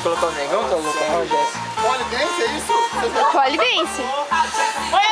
colocar o negão, que é o Lucas, ó, Jéssica. Polidense, é isso? Polidense.